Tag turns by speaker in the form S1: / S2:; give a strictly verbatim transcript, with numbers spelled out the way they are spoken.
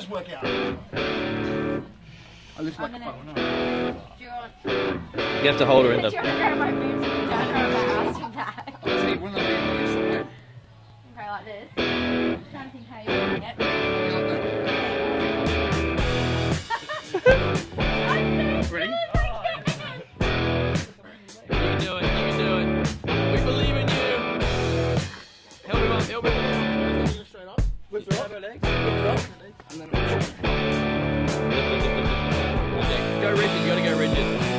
S1: just work out. I lift like a phone.
S2: Do you want?
S3: You have to hold her in the.
S2: Do you want to grab my boobs and turn her around and back?
S1: See, one of the videos.
S2: Okay, like this. I'm trying to think how you want it.
S1: Ready?
S3: You can do it, you can do it. We believe in you. Help him up, help him up.
S1: Straight up. Lift her up. Lift her up. And then
S3: Go rigid, you gotta go rigid.